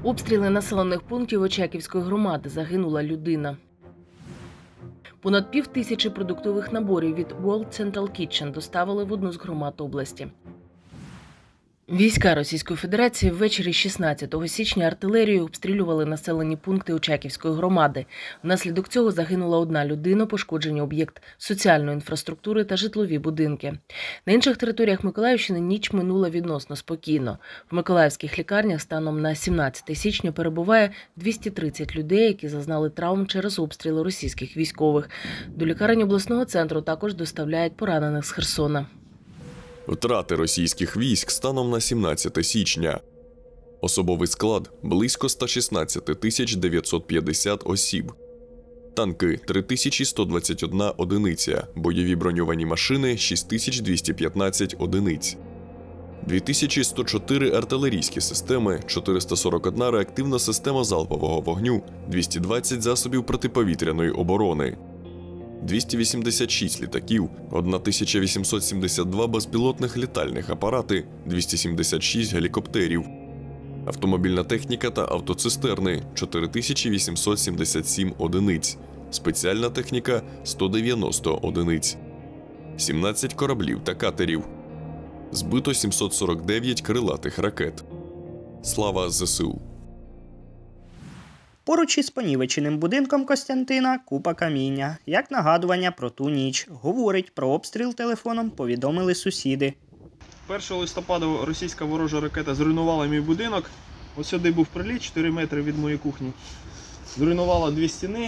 Обстріли населених пунктів Очаківської громади. Загинула людина. Понад 5000 продуктових наборів від World Central Kitchen доставили в одну з громад області. Війська Російської Федерації ввечері 16 січня артилерією обстрілювали населені пункти Очаківської громади. Внаслідок цього загинула одна людина, пошкоджені об'єкт соціальної інфраструктури та житлові будинки. На інших територіях Миколаївщини ніч минула відносно спокійно. В миколаївських лікарнях станом на 17 січня перебуває 230 людей, які зазнали травм через обстріли російських військових. До лікарень обласного центру також доставляють поранених з Херсона. Втрати російських військ станом на 17 січня. Особовий склад – близько 116 950 осіб. Танки – 3121 одиниця, бойові броньовані машини – 6215 одиниць. 2104 артилерійські системи, 441 реактивна система залпового вогню, 220 засобів протиповітряної оборони. 286 літаків, 1872 безпілотних літальних апарати, 276 гелікоптерів. Автомобільна техніка та автоцистерни – 4877 одиниць. Спеціальна техніка – 190 одиниць. 17 кораблів та катерів. Збито 749 крилатих ракет. Слава ЗСУ! Поруч із понівеченим будинком Костянтина купа каміння. Як нагадування про ту ніч. Говорить, про обстріл телефоном повідомили сусіди. 1 листопада російська ворожа ракета зруйнувала мій будинок. Ось сюди був приліт, 4 метри від моєї кухні. Зруйнувала 2 стіни,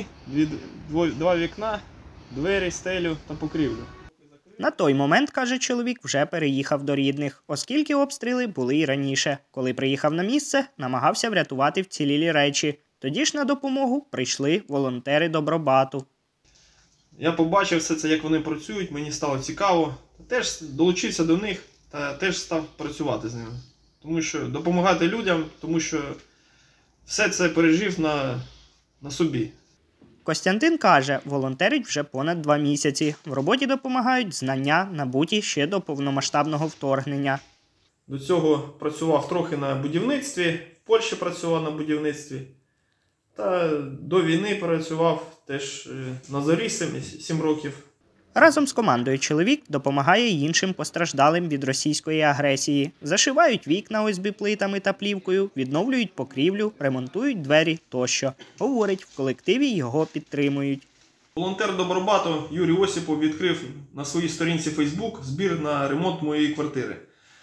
2 вікна, двері, стелю та покрівлю. На той момент, каже чоловік, вже переїхав до рідних, оскільки обстріли були й раніше. Коли приїхав на місце, намагався врятувати вцілілі речі. Тоді ж на допомогу прийшли волонтери Добробату. Я побачив все це, як вони працюють, мені стало цікаво. Теж долучився до них та теж став працювати з ними. Тому що допомагати людям, тому що все це пережив на собі. Костянтин каже, волонтерить вже понад 2 місяці. В роботі допомагають знання, набуті ще до повномасштабного вторгнення. До цього працював трохи на будівництві, в Польщі працював на будівництві. Та до війни працював теж на зорі 7 років. Разом з командою чоловік допомагає й іншим постраждалим від російської агресії. Зашивають вікна ОСБ-плитами та плівкою, відновлюють покрівлю, ремонтують двері тощо. Говорить, в колективі його підтримують. Волонтер Добробату Юрій Осіпов відкрив на своїй сторінці Facebook збір на ремонт моєї квартири.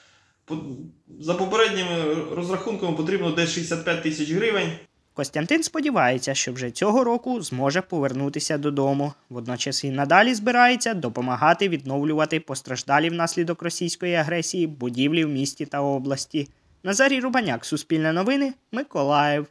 За попередніми розрахунками потрібно десь 65 тисяч гривень. Костянтин сподівається, що вже цього року зможе повернутися додому. Водночас і надалі збирається допомагати відновлювати постраждалі внаслідок російської агресії будівлі в місті та області. Назарій Рубаняк, Суспільне новини, Миколаїв.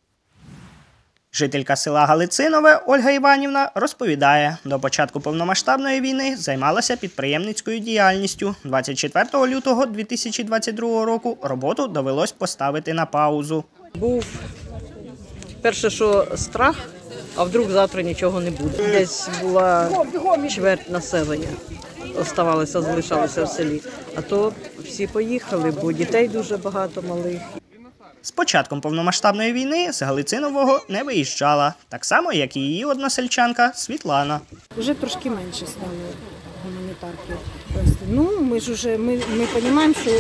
Жителька села Галицинове Ольга Іванівна розповідає, до початку повномасштабної війни займалася підприємницькою діяльністю. 24 лютого 2022 року роботу довелось поставити на паузу. Був перше, що страх, а вдруг завтра нічого не буде. Десь була чверть населення, залишалося в селі. А то всі поїхали, бо дітей дуже багато малих. З початком повномасштабної війни з Галицинового не виїжджала. Так само, як і її односельчанка Світлана. Вже трошки менше стало гуманітарки. Ми розуміємо, що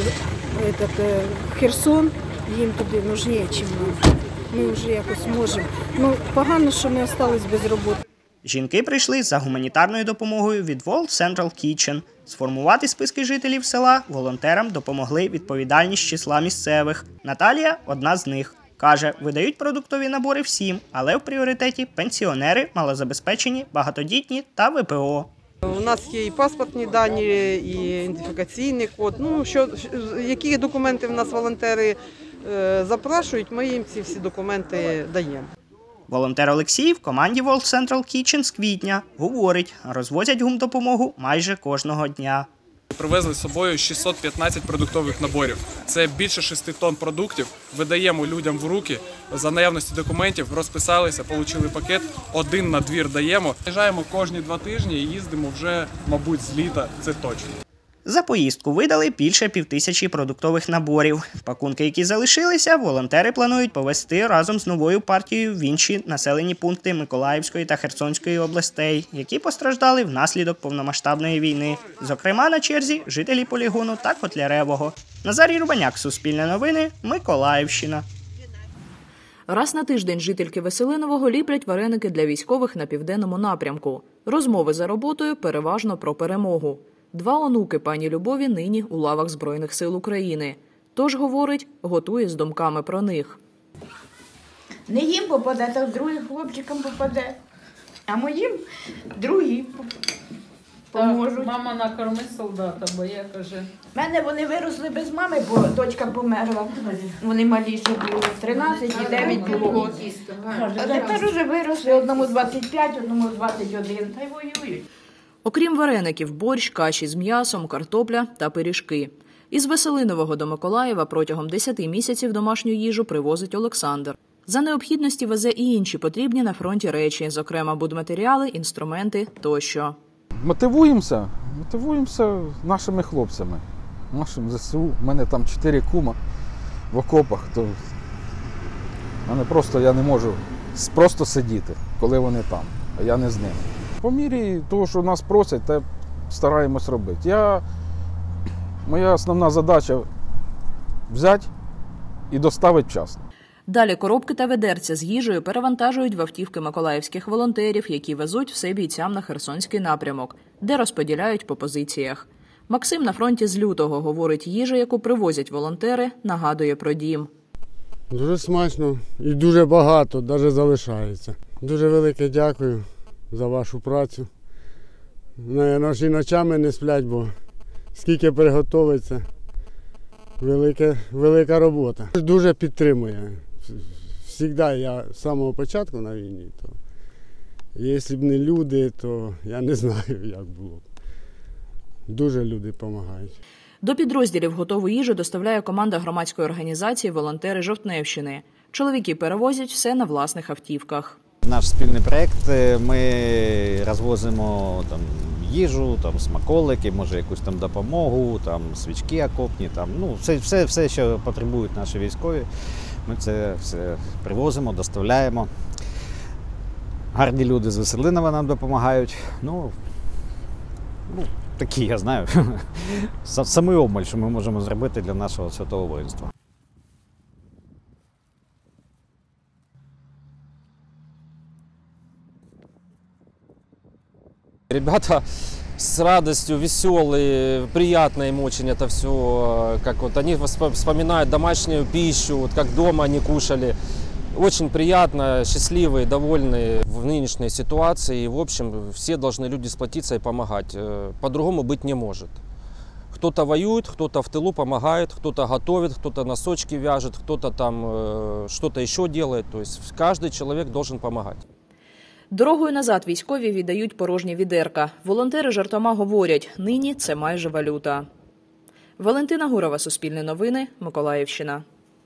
Херсон їм туди нужніше, ніж нам. Ми вже якось можемо. Погано, що ми залишились без роботи. Жінки прийшли за гуманітарною допомогою від World Central Kitchen. Сформувати списки жителів села волонтерам допомогли відповідальні з числа місцевих. Наталія – одна з них. Каже, видають продуктові набори всім, але в пріоритеті пенсіонери, малозабезпечені, багатодітні та ВПО. У нас є і паспортні дані, і ідентифікаційний код. Які документи в нас волонтери запрошують, ми їм ці всі документи даємо. Волонтер Олексій в команді World Central Kitchen з квітня. Говорить, розвозять гумдопомогу майже кожного дня. Привезли з собою 615 продуктових наборів. Це більше 6 тонн продуктів. Видаємо людям в руки, за наявності документів розписалися, отримали пакет, один на двір даємо. Приїжджаємо кожні 2 тижні і їздимо вже, мабуть, з літа, це точно. За поїздку видали більше 5000 продуктових наборів. Пакунки, які залишилися, волонтери планують повезти разом з новою партією в інші населені пункти Миколаївської та Херсонської областей, які постраждали внаслідок повномасштабної війни. Зокрема, на черзі жителі полігону та Котляревого. Назарій Рубаняк, Суспільне новини, Миколаївщина. Раз на тиждень жительки Веселинового ліплять вареники для військових на південному напрямку. Розмови за роботою переважно про перемогу. 2 онуки пані Любові нині у лавах Збройних сил України. Тож, говорить, готує з думками про них. Не їм попаде, то другим хлопчикам попаде. А моїм другі поможуть. Мама накорми солдата, бо я каже. У мене вони виросли без мами, бо дочка померла. Вони маліші були, 13 і 9 було. А тепер вже виросли, одному 25, одному 21, та й воюють. Окрім вареників, борщ, каші з м'ясом, картопля та пиріжки. Із Веселинового до Миколаєва протягом 10 місяців домашню їжу привозить Олександр. За необхідності везе і інші потрібні на фронті речі, зокрема будматеріали, інструменти тощо. Мотивуємося нашими хлопцями, нашим ЗСУ. У мене там 4 кума в окопах, то я не можу просто сидіти, коли вони там, а я не з ними. По мірі того, що нас просять, те стараємось робити. Моя основна задача – взяти і доставити вчасно. Далі коробки та ведерця з їжею перевантажують в автівки миколаївських волонтерів, які везуть все бійцям на Херсонський напрямок, де розподіляють по позиціях. Максим на фронті з лютого, говорить, їжа, яку привозять волонтери, нагадує про дім. Дуже смачно і дуже багато, навіть залишається. Дуже велике дякую за вашу працю. Наші ночами не сплять, бо скільки приготується, велика робота. Дуже підтримує. Завжди я з самого початку на війні, то якщо б не люди, то я не знаю, як було. Дуже люди допомагають. До підрозділів готову їжу доставляє команда громадської організації «Волонтери Жовтневщини». Чоловіки перевозять все на власних автівках. Наш спільний проєкт, ми розвозимо їжу, смаколики, може якусь допомогу, свічки окопні, все, що потребують наші військові. Ми це все привозимо, доставляємо. Гарні люди з Веселинова нам допомагають. Такі, я знаю, самий обмаль, що ми можемо зробити для нашого святого воїнства. Ребята с радостью, веселые, приятно им очень это все, как они вспоминают домашнюю пищу, как дома они кушали. Очень приятно, счастливые, довольные в нынешней ситуации. И, в общем, все должны люди сплотиться и помогать. По-другому быть не может. Кто-то воюет, кто-то в тылу помогает, кто-то готовит, кто-то носочки вяжет, кто-то там что-то еще делает. То есть каждый человек должен помогать. Дорогою назад військові віддають порожні відерка. Волонтери жартома говорять, нині це майже валюта. Валентина Гурова, Суспільне новини, Миколаївщина.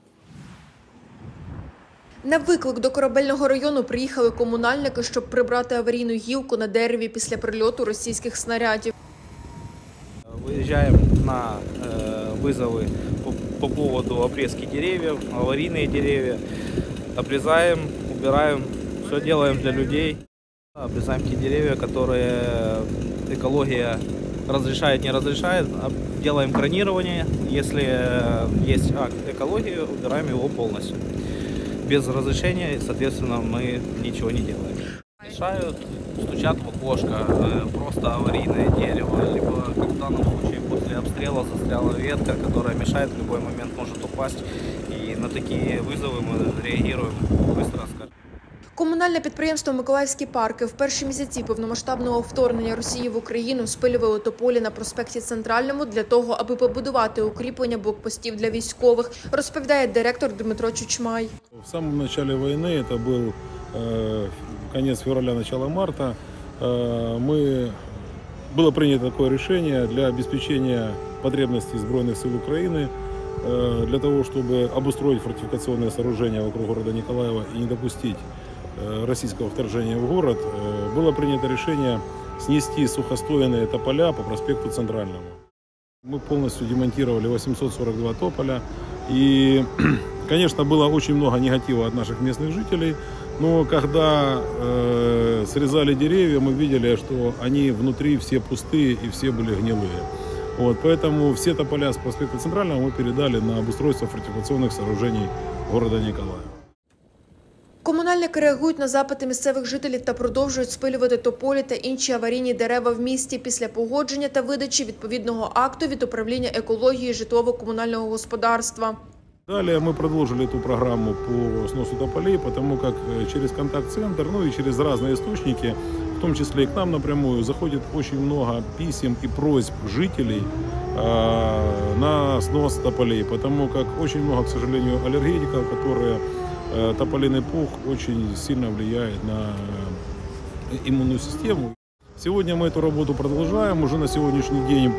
На виклик до Корабельного району приїхали комунальники, щоб прибрати аварійну гілку на дереві після прильоту російських снарядів. Виїжджаємо на визови по поводу обрізки деревьев, аварійні дерев'я. Обрізаємо, убираємо. Все делаем для людей. Обрезаем те деревья, которые экология разрешает, не разрешает. Делаем кронирование. Если есть акт экологии, убираем его полностью. Без разрешения, соответственно, мы ничего не делаем. Мешают, стучат в окошко, просто аварийное дерево, либо, как в данном случае, после обстрела застряла ветка, которая мешает, в любой момент может упасть. И на такие вызовы мы реагируем быстро, скажем. Комунальне підприємство «Миколаївські парки» в перші місяці повномасштабного вторгнення Росії в Україну спилювало тополі на проспекті Центральному для того, аби побудувати укріплення блокпостів для військових, розповідає директор Дмитро Чучмай. В самом начале войны, это был конец февраля, начало марта, было принято такое решение для обеспечения потребностей Збройных сил Украины, для того, чтобы обустроить фортификационное сооружение вокруг города Николаева и не допустить российского вторжения в город, было принято решение снести сухостойные тополя по проспекту Центральному. Мы полностью демонтировали 842 тополя. И, конечно, было очень много негатива от наших местных жителей. Но когда срезали деревья, мы видели, что они внутри все пустые и все были гнилые. Вот, поэтому все тополя с проспекта Центрального мы передали на обустройство фортификационных сооружений города Николаева. Комунальники реагують на запити місцевих жителів та продовжують спилювати тополі та інші аварійні дерева в місті після погодження та видачі відповідного акту від управління екології житлово-комунального господарства. Далее мы продолжили эту программу по сносу тополей, потому как через контакт-центр, ну и через разные источники, в том числе и к нам напрямую, заходит очень много писем и просьб жителей на снос тополей, потому как очень много, к сожалению, аллергетиков, которые тополиный пух очень сильно влияет на иммунную систему. Сегодня мы эту работу продолжаем. Уже на сегодняшний день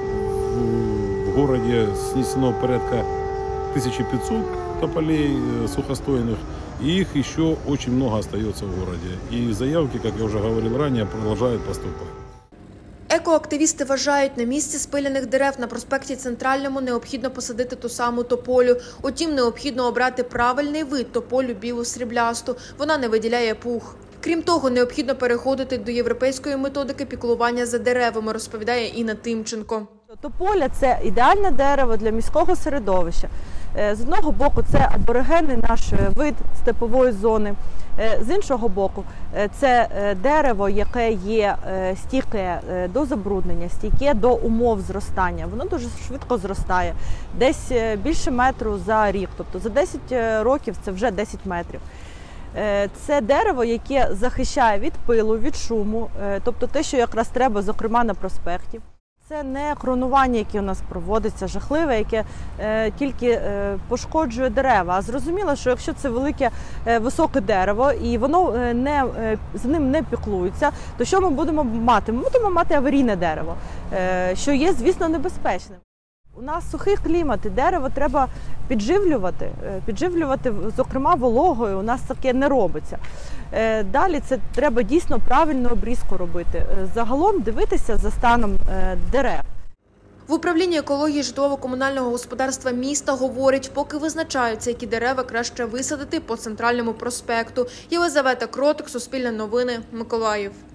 в городе снесено порядка 1500 тополей сухостойных, и их еще очень много остается в городе. И заявки, как я уже говорил ранее, продолжают поступать. Екоактивісти вважають, на місці спиляних дерев на проспекті Центральному необхідно посадити ту саму тополю. Утім, необхідно обрати правильний вид тополю білу сріблясту. Вона не виділяє пух. Крім того, необхідно переходити до європейської методики піклування за деревами, розповідає Інна Тимченко. Тополя – це ідеальне дерево для міського середовища. З одного боку, це аборигенний наш вид степової зони. З іншого боку, це дерево, яке є стійке до забруднення, стійке до умов зростання. Воно дуже швидко зростає, десь більше метру за рік, тобто за 10 років це вже 10 метрів. Це дерево, яке захищає від пилу, від шуму, тобто те, що якраз треба, зокрема, на проспекті. Це не кронування, яке у нас проводиться, жахливе, яке тільки пошкоджує дерева. А зрозуміло, що якщо це велике, високе дерево і воно з ним не піклується, то що ми будемо мати? Ми будемо мати аварійне дерево, що є, звісно, небезпечним. У нас сухий клімат, і дерево треба підживлювати, зокрема, вологою. У нас таке не робиться. Далі це треба дійсно правильну обрізку робити. Загалом дивитися за станом дерев. В управлінні екології житлово-комунального господарства міста говорять, поки визначаються, які дерева краще висадити по Центральному проспекту. Єлизавета Кротик, Суспільне новини, Миколаїв.